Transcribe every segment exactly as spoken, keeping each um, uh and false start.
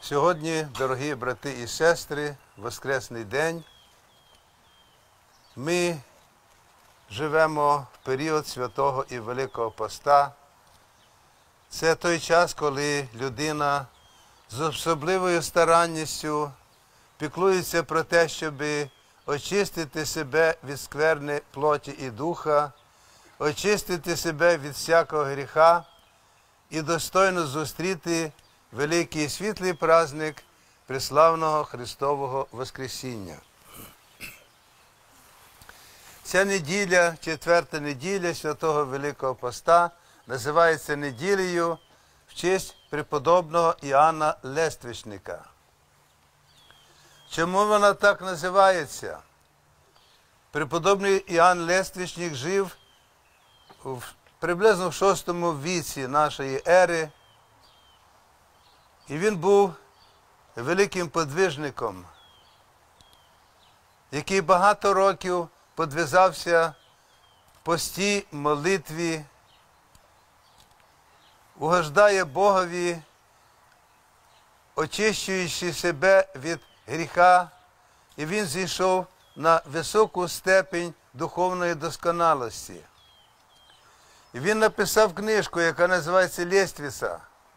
Сьогодні, дорогі брати і сестри, Воскресний день, ми живемо в період Святого і Великого Поста. Це той час, коли людина з особливою старанністю піклується про те, щоб очистити себе від скверни плоті і духа, очистити себе від всякого гріха і достойно зустріти великий і світлий праздник преславного Христового Воскресіння. Ця неділя, четверта неділя Святого Великого Поста, називається неділею в честь преподобного Іоанна Лествичника. Чому вона так називається? Преподобний Іоанн Лествичник жив в, приблизно в шостому віці нашої ери, і він був великим подвижником, який багато років подвизався в пості, молитві, угождає Богові, очищуючи себе від гріха, і він зійшов на високу степень духовної досконалості. І він написав книжку, яка називається «Лествиця»,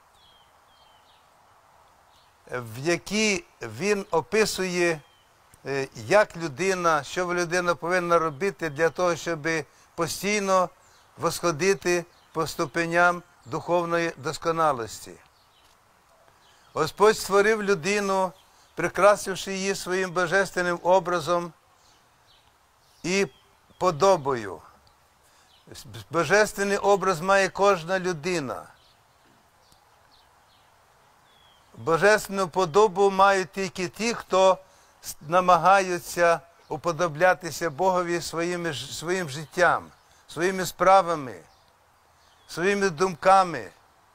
в якій він описує, як людина, що людина повинна робити для того, щоб постійно восходити по ступеням духовної досконалості. Господь створив людину, прикрасивши її своїм божественним образом і подобою. Божественний образ має кожна людина. Божественну подобу мають тільки ті, хто намагаються уподоблятися Богові своїми, своїм життям, своїми справами, своїми думками.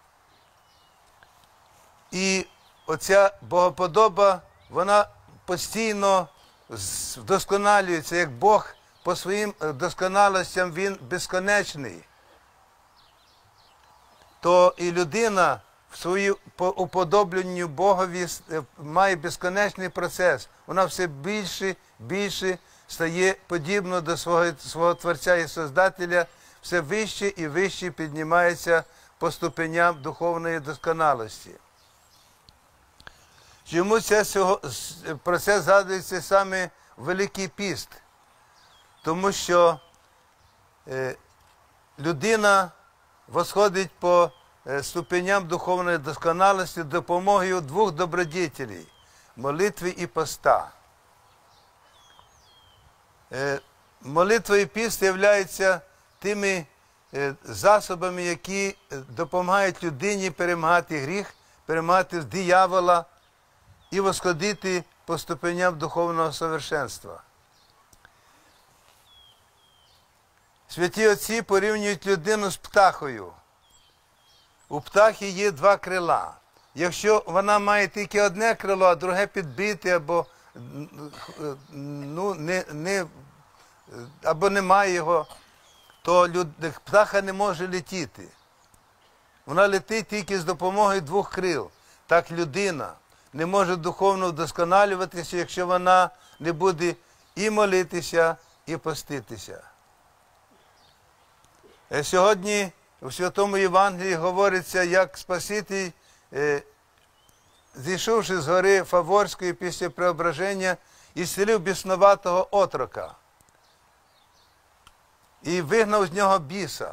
І оця богоподоба, вона постійно вдосконалюється, як Бог по своїм досконалостям, він безконечний. То і людина в своїй уподобленню Богові має безконечний процес. Вона все більше, більше стає подібно до свого, свого Творця і Создателя, все вище і вище піднімається по ступеням духовної досконалості. Чому це, про це згадується саме Великий Піст? Тому що е, людина восходить по ступеням духовної досконалості допомогою двох добродетелей – молитви і поста. Молитва і піст являються тими засобами, які допомагають людині перемагати гріх, перемагати диявола і восходити по ступеням духовного совершенства. Святі отці порівнюють людину з птахою. У птахи є два крила. Якщо вона має тільки одне крило, а друге підбите, або, ну, не, не, або немає його, то люд, птаха не може летіти. Вона летить тільки з допомогою двох крил. Так людина не може духовно вдосконалюватися, якщо вона не буде і молитися, і поститися. Сьогодні у Святому Євангелії говориться, як Спаситель, е, зійшовши з гори Фаворської після преображення, ісцелив біснуватого отрока і вигнав з нього біса.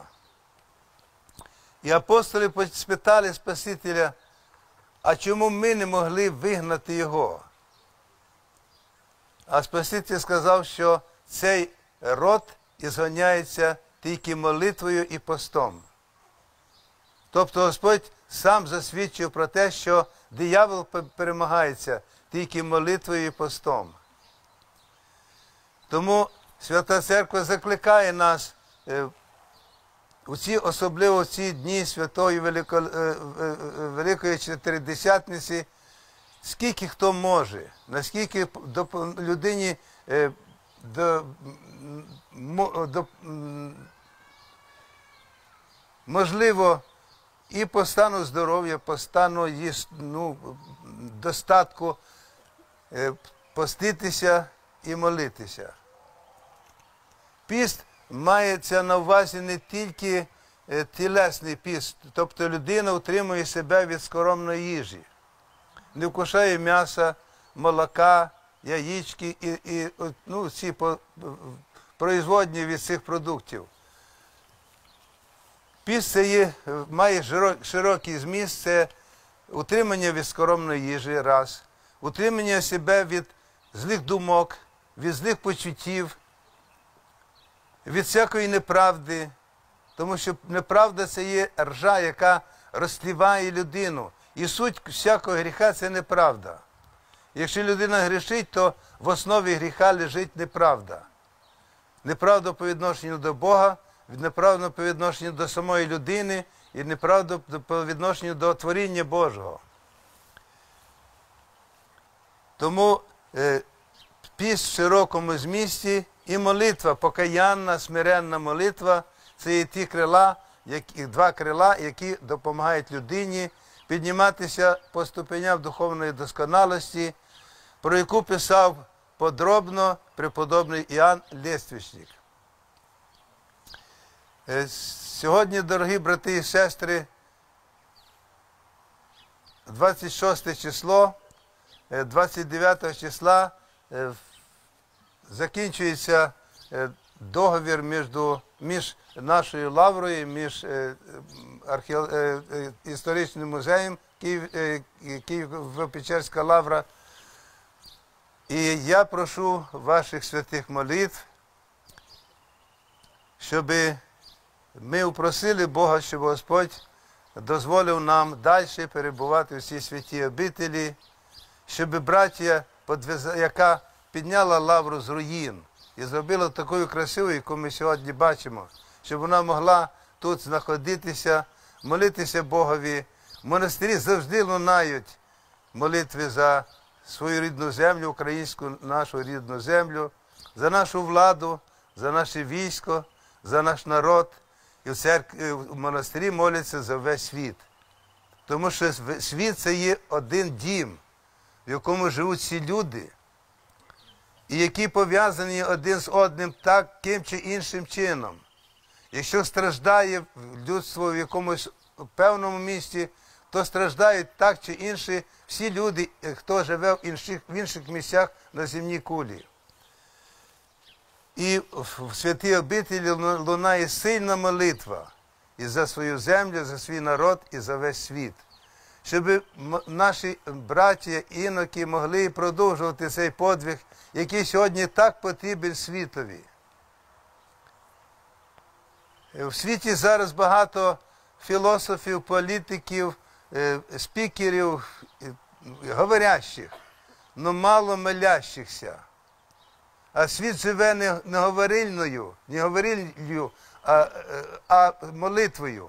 І апостоли спитали Спасителя, а чому ми не могли вигнати його? А Спаситель сказав, що цей род ізгоняється тільки молитвою і постом. Тобто Господь сам засвідчив про те, що диявол перемагається тільки молитвою і постом. Тому Свята Церква закликає нас у ці, особливо в ці дні Святої Велико, Великої Чотиридесятниці, скільки хто може, наскільки людині до, до, можливо і по стану здоров'я, по стану ну, достатку поститися і молитися. Піст мається на увазі не тільки тілесний піст, тобто людина утримує себе від скоромної їжі, не вкушає м'яса, молока, яєчки і, і ну, ці производні від цих продуктів. Піст це є, має широкий зміст, це утримання від скоромної їжі, раз, утримання себе від злих думок, від злих почуттів, від всякої неправди, тому що неправда – це є ржа, яка розтліває людину. І суть всякого гріха – це неправда. Якщо людина грішить, то в основі гріха лежить неправда. Неправда по відношенню до Бога, неправда по відношенню до самої людини і неправда по відношенню до творіння Божого. Тому е, піст в широкому змісті і молитва, покаянна, смиренна молитва – це є ті крила, які, два крила, які допомагають людині підніматися по ступеням духовної досконалості, про яку писав подробно преподобний Іоанн Лествичник. Сьогодні, дорогі брати і сестри, двадцять шосте число, двадцять дев'ятого числа закінчується договір між, між нашою лаврою, між архео... історичним музеєм Київ... Києво-Печерська лавра. І я прошу ваших святих молитв, щоб ми упросили Бога, щоб Господь дозволив нам далі перебувати в цій святій обителі, щоб браття, яка підняла лавру з руїн і зробила такою красивою, яку ми сьогодні бачимо, щоб вона могла тут знаходитися, молитися Богові. В монастирі завжди лунають молитви за свою рідну землю, українську нашу рідну землю, за нашу владу, за наше військо, за наш народ. І в церкві, в монастирі моляться за весь світ. Тому що світ – це є один дім, в якому живуть всі люди, і які пов'язані один з одним таким чи іншим чином. Якщо страждає людство в якомусь певному місці, то страждають так чи інше всі люди, хто живе в інших, в інших місцях на земній кулі. І в святій обителі лунає сильна молитва і за свою землю, за свій народ, і за весь світ. Щоб наші браті, іноки могли продовжувати цей подвиг, який сьогодні так потрібен світові. В світі зараз багато філософів, політиків, спікерів, говорящих, але мало молящихся. А світ живе не, не говорильною, не говориллю, а, а молитвою.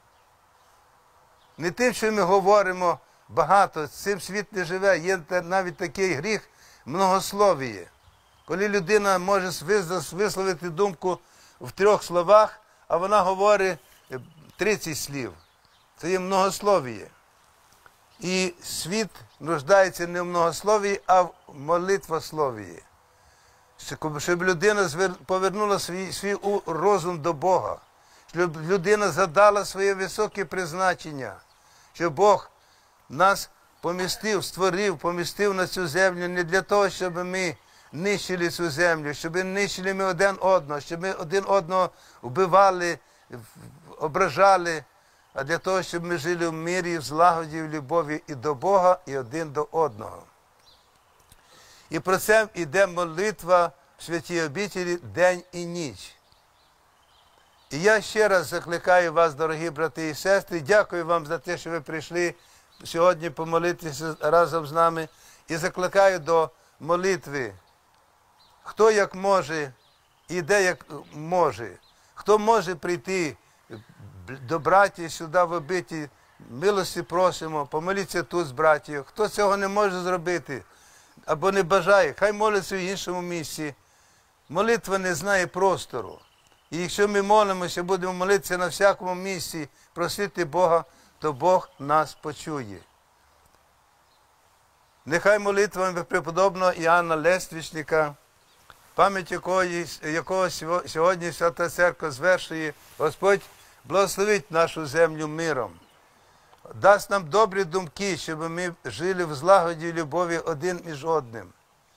Не тим, що ми говоримо багато, цим світ не живе. Є навіть такий гріх многословіє. Коли людина може висловити думку в трьох словах, а вона говорить тридцять слів. Це є многословіє. І світ нуждається не в многословії, а в молитвословії. Щоб людина повернула свій, свій розум до Бога, щоб людина задала своє високе призначення, що Бог нас помістив, створив, помістив на цю землю не для того, щоб ми нищили цю землю, щоб нищили ми один одного, щоб ми один одного вбивали, ображали, а для того, щоб ми жили в мирі, в злагоді, в любові і до Бога, і один до одного. І про це йде молитва в святій обителі день і ніч. І я ще раз закликаю вас, дорогі брати і сестри, дякую вам за те, що ви прийшли сьогодні помолитися разом з нами, і закликаю до молитви. Хто як може, і де як може. Хто може прийти до братів сюди в обитель, милості просимо, помоліться тут з братів. Хто цього не може зробити або не бажає, хай молиться в іншому місці. Молитва не знає простору. І якщо ми молимося, будемо молитися на всякому місці, просити Бога, то Бог нас почує. Нехай молитвами преподобного Іоанна Лествичника, пам'ять якої, якого сьогодні Свята Церква звершує, Господь благословить нашу землю миром, дасть нам добрі думки, щоб ми жили в злагоді і любові один між одним.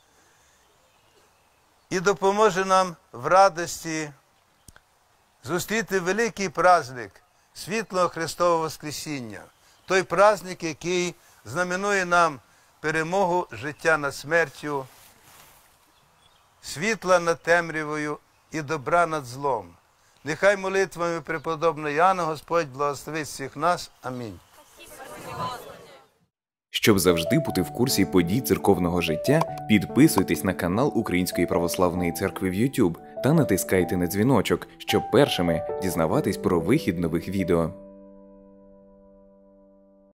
І допоможе нам в радості зустріти великий праздник світлого Христового Воскресіння. Той праздник, який знаменує нам перемогу життя над смертю, світла над темрявою і добра над злом. Нехай молитвами преподобного Іоанна Господь благословить всіх нас. Амінь. Щоб завжди бути в курсі подій церковного життя, підписуйтесь на канал Української Православної Церкви в ютуб та натискайте на дзвіночок, щоб першими дізнаватись про вихід нових відео.